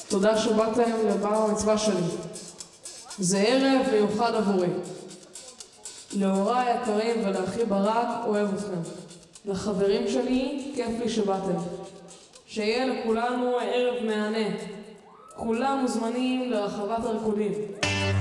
תודה שבאתם לבר המצווה שלי. זה ערב מיוחד עבורי. להוריי היקרים ולאחי ברק, אוהב אתכם. לחברים שלי, כיף לי שבאתם. שיהיה לכולנו ערב מהנה. כולם מוזמנים לרחבת הריקודים.